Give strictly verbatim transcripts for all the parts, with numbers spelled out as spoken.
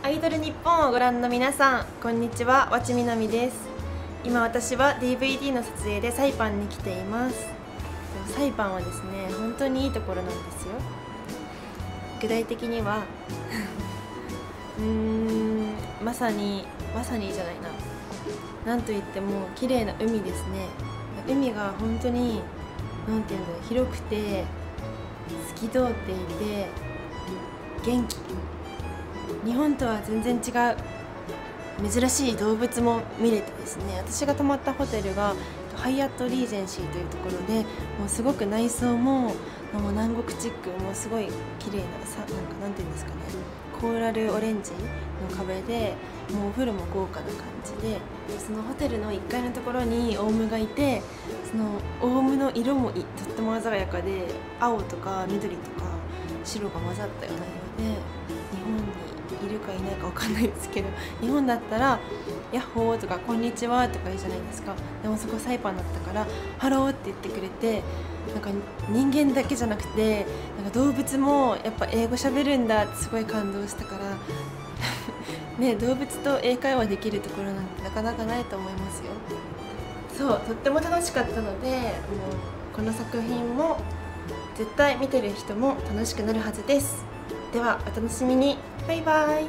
アイドル日本をご覧の皆さん、こんにちは、わちみなみです。今私は ディーブイディー の撮影でサイパンに来ています。サイパンはですね、本当にいいところなんですよ。具体的にはうーんまさにまさにじゃないななんといっても綺麗な海ですね。海が本当になんていうんだろう、広くて透き通っていて元気。日本とは全然違う珍しい動物も見れてですね、私が泊まったホテルがハイアットリージェンシーというところで、もうすごく内装ももう南国チック、もうすごい綺麗なさ、なんかなんていうんですかね、コーラルオレンジの壁で、もうお風呂も豪華な感じで、そのホテルのいっかいのところにオウムがいて、そのオウムの色もとっても鮮やかで、青とか緑とか白が混ざったような色で、日本にいるかいないかわかんないですけど、日本だったらヤッホーとかこんにちはとか言うじゃないですか。でもそこサイパンだったからハローって言ってくれて、なんか人間だけじゃなくてなんか動物もやっぱ英語喋るんだってすごい感動したからね、動物と英会話できるところなんてなかなかないと思いますよ。そう、とっても楽しかったので、もうこの作品も絶対見てる人も楽しくなるはずです。ではお楽しみに。バイバイ。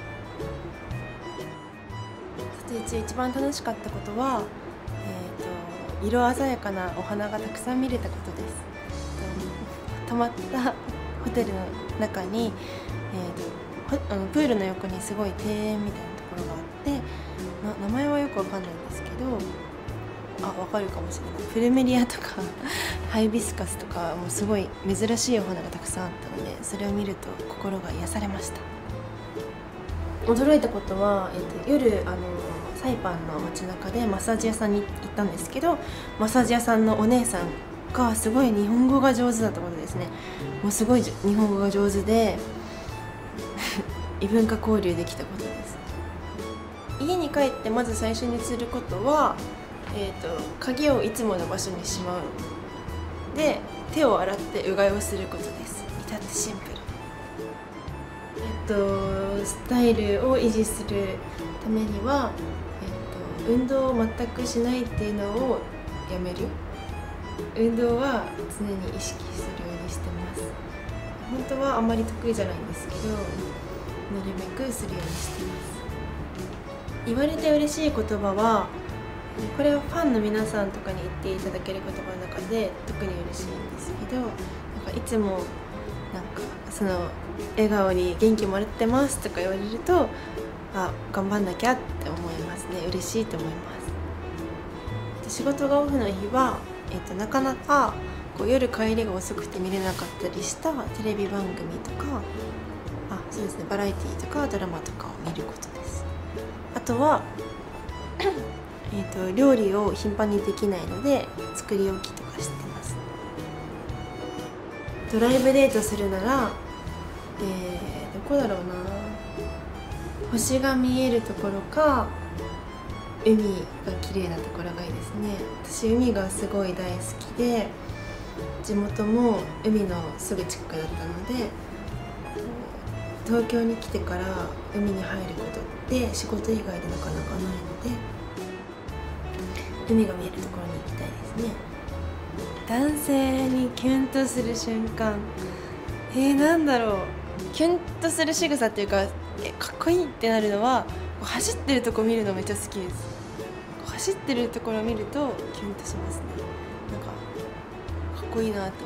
撮影中一番楽しかったことは、えーと、色鮮やかなお花がたくさん見れたことです。泊まったホテルの中に、えーと、あのプールの横にすごい庭園みたいなところがあって、な名前はよくわかんないんですけど、あ、わかるかもしれない。プルメリアとかハイビスカスとか、もうすごい珍しいお花がたくさんあったので、それを見ると心が癒されました。驚いたことは、えっと、夜あのサイパンの街中でマッサージ屋さんに行ったんですけど、マッサージ屋さんのお姉さんがすごい日本語が上手だったことですね。もうすごい日本語が上手で異文化交流できたことです。家に帰ってまず最初にすることは、えーと、鍵をいつもの場所にしまう。で、手を洗ってうがいをすることです。至ってシンプル。えっと、スタイルを維持するためには、えっと、運動を全くしないっていうのをやめる。運動は常に意識するようにしてます。本当はあんまり得意じゃないんですけど、なるべくするようにしてます。言われて嬉しい言葉は、これはファンの皆さんとかに言っていただける言葉の中で特に嬉しいんですけど、なんかいつもなんかその笑顔に元気もらってますとか言われると、あ、頑張んなきゃって思いますね。嬉しいと思います。仕事がオフの日は、えっと、なかなかこう夜帰りが遅くて見れなかったりしたテレビ番組とか、あ、そうですね、バラエティーとかドラマとかを見ることです。あとはえーと料理を頻繁にできないので作り置きとかしてます。ドライブデートするなら、えー、どこだろうな、星が見えるところか海が綺麗なところがいいですね。私海がすごい大好きで、地元も海のすぐ近くだったので、東京に来てから海に入ることって仕事以外でなかなかないので、海が見えるところに行きたいですね。男性にキュンとする瞬間、えー、なんだろう、キュンとする仕草っていうか、えかっこいいってなるのは、走ってるとこ見るのめっちゃ好きです。走ってるところを見るとキュンとしますね。なんかかっこいいなと思います。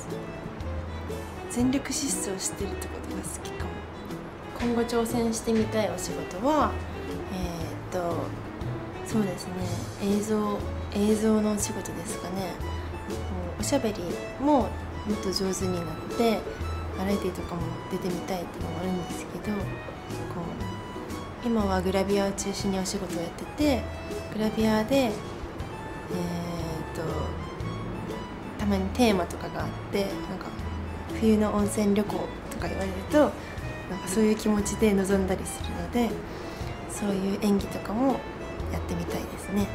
全力疾走してるってことが好きかも。今後挑戦してみたいお仕事は、えー、っとそうですね、映像映像のお仕事ですかね。おしゃべりももっと上手になって、バラエティとかも出てみたいっていうのもあるんですけど、こう今はグラビアを中心にお仕事をやってて、グラビアで、えー、っとたまにテーマとかがあって、なんか冬の温泉旅行とか言われると、なんかそういう気持ちで臨んだりするので、そういう演技とかもやってみたいですね。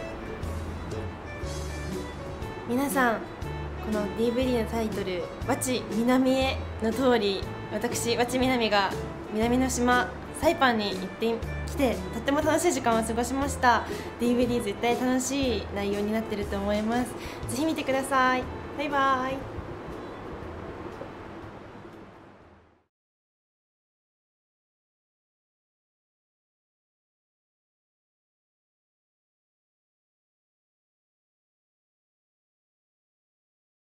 皆さん、この ディーブイディー のタイトル「わちみなみへ」の通り、私わちみなみが南の島サイパンに行ってきてとっても楽しい時間を過ごしました。 ディーブイディー 絶対楽しい内容になってると思います。ぜひ見てください。バイバイ。